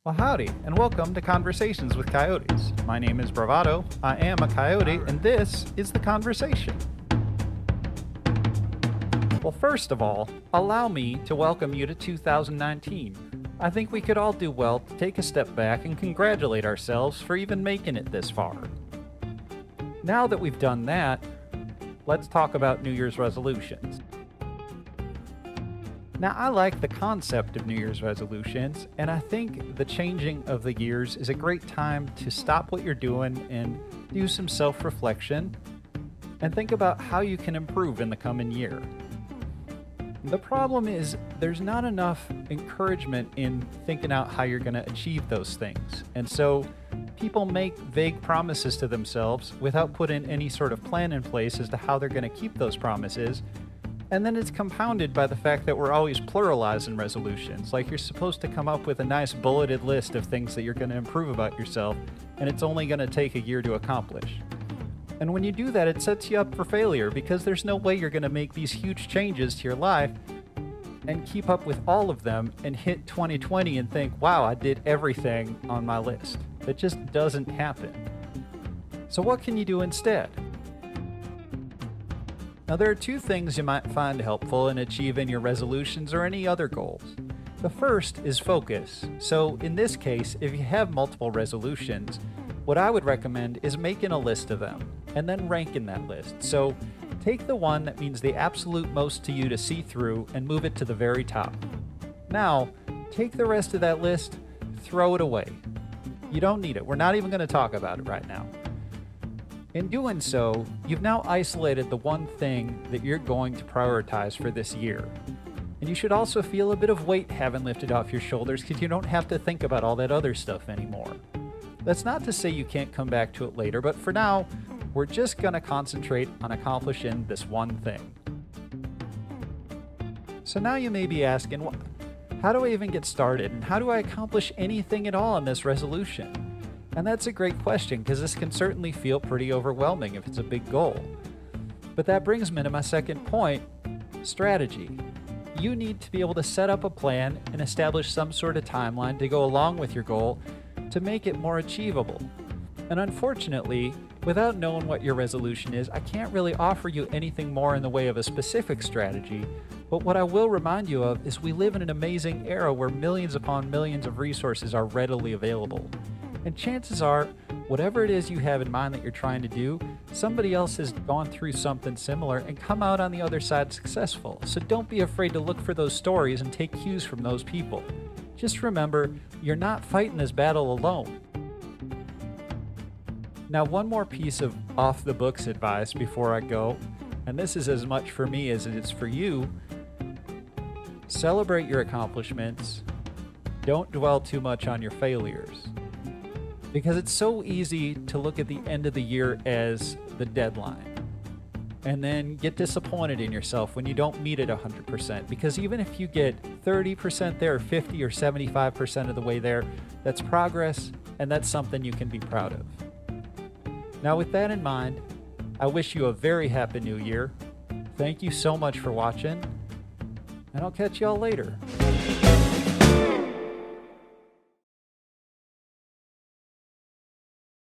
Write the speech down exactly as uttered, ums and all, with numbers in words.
Well, howdy, and welcome to Conversations with Coyotes. My name is Bravado, I am a coyote, and this is The Conversation. Well, first of all, allow me to welcome you to two thousand nineteen. I think we could all do well to take a step back and congratulate ourselves for even making it this far. Now that we've done that, let's talk about New Year's resolutions. Now, I like the concept of New Year's resolutions, and I think the changing of the years is a great time to stop what you're doing and do some self-reflection and think about how you can improve in the coming year. The problem is there's not enough encouragement in thinking out how you're going to achieve those things, and so people make vague promises to themselves without putting any sort of plan in place as to how they're going to keep those promises. And then it's compounded by the fact that we're always pluralizing resolutions. Like you're supposed to come up with a nice bulleted list of things that you're going to improve about yourself, and it's only going to take a year to accomplish. And when you do that, it sets you up for failure because there's no way you're going to make these huge changes to your life and keep up with all of them and hit twenty twenty and think, wow, I did everything on my list. That just doesn't happen. So what can you do instead? Now, there are two things you might find helpful in achieving your resolutions or any other goals. The first is focus. So in this case, if you have multiple resolutions, what I would recommend is making a list of them and then ranking that list. So take the one that means the absolute most to you to see through and move it to the very top. Now, take the rest of that list, throw it away. You don't need it. We're not even going to talk about it right now. In doing so, you've now isolated the one thing that you're going to prioritize for this year. And you should also feel a bit of weight having lifted off your shoulders because you don't have to think about all that other stuff anymore. That's not to say you can't come back to it later, but for now, we're just going to concentrate on accomplishing this one thing. So now you may be asking, well, how do I even get started? And how do I accomplish anything at all in this resolution? And that's a great question because this can certainly feel pretty overwhelming if it's a big goal. But that brings me to my second point, strategy. You need to be able to set up a plan and establish some sort of timeline to go along with your goal to make it more achievable. And unfortunately, without knowing what your resolution is, I can't really offer you anything more in the way of a specific strategy. But what I will remind you of is we live in an amazing era where millions upon millions of resources are readily available. And chances are, whatever it is you have in mind that you're trying to do, somebody else has gone through something similar and come out on the other side successful. So don't be afraid to look for those stories and take cues from those people. Just remember, you're not fighting this battle alone. Now, one more piece of off-the-books advice before I go, and this is as much for me as it is for you. Celebrate your accomplishments. Don't dwell too much on your failures. Because it's so easy to look at the end of the year as the deadline and then get disappointed in yourself when you don't meet it one hundred percent. Because even if you get thirty percent there, fifty or seventy-five percent of the way there, that's progress and that's something you can be proud of. Now, with that in mind, I wish you a very happy new year. Thank you so much for watching, and I'll catch y'all later.